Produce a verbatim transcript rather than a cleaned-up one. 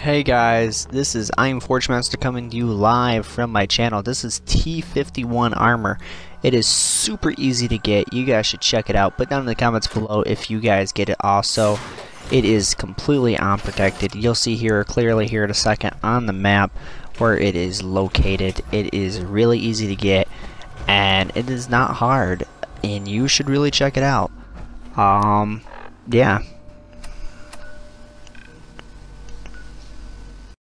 Hey guys, this is I am Forgemaster coming to you live from my channel. This is T fifty-one armor. It is super easy to get. You guys should check it out. Put down in the comments below if you guys get it also. It is completely unprotected. You'll see here clearly here in a second on the map where it is located. It is really easy to get and it is not hard, and you should really check it out. Um yeah.